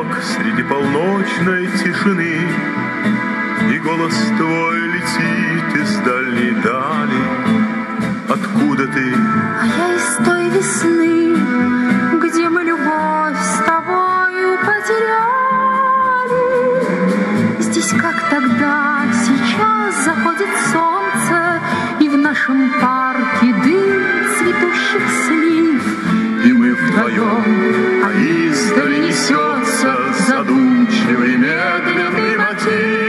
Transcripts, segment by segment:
ветерок среди полночной тишины, и голос твой летит из дальней дали. Откуда ты? А я из той весны, где мы любовь с тобою потеряли. Здесь, как тогда, сейчас заходит солнце, и в нашем парке дым цветущих слив. И мы вдвоем, а издали несется задумчивый медленный мотив.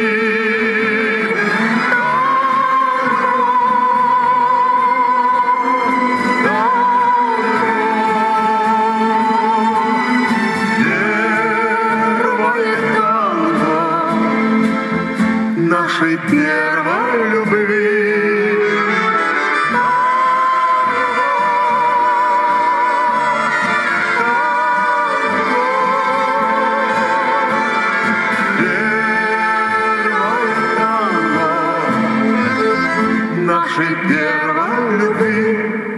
Нашей первой любви. Первое танго нашей первой любви.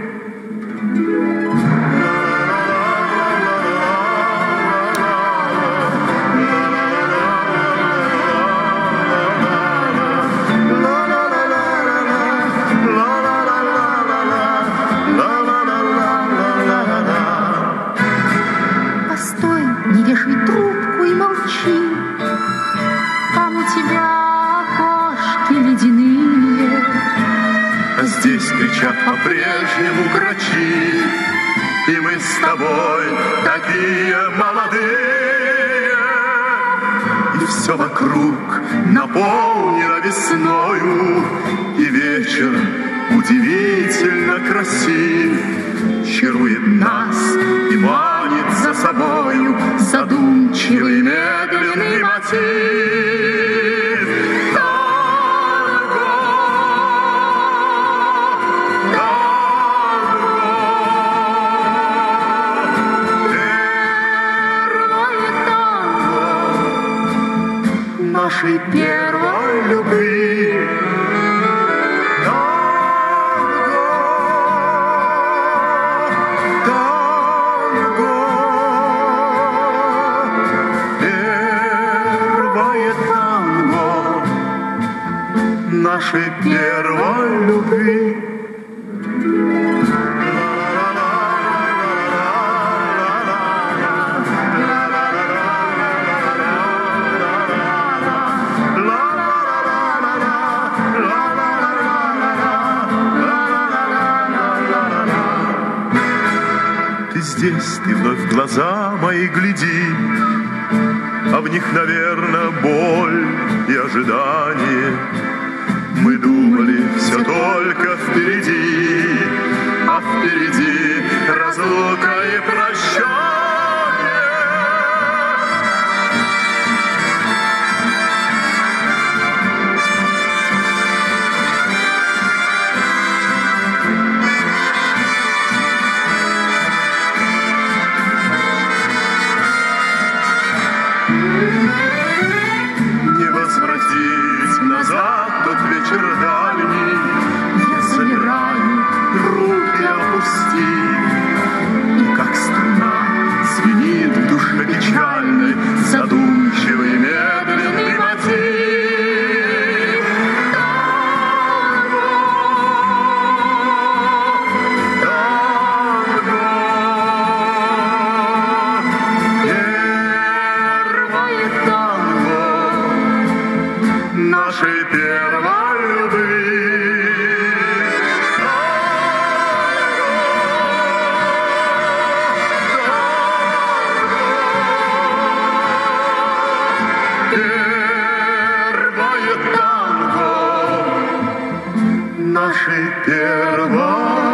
Не вешай трубку и молчи, там у тебя окошки ледяные. А здесь кричат по-прежнему грачи, и мы с тобой такие молодые. И все вокруг наполнено весною, и вечер удивительно красив, чарует нас и манит за собою задумчивый медленный мотив. Танго, танго, первое танго нашей первой любви. Нашей первой любви. Ты здесь, ты вновь в глаза мои гляди, а в них, наверное, боль и ожидание. Мы думали, все только впереди, а впереди разлука и прощание. Не возвратить назад тот вечер дальний, я замираю, руки опустив, и как струна звенит в душе печальной задумчивый медленный мотив. Танго, танго, первое танго нашей первой любви. Первое танго нашей первой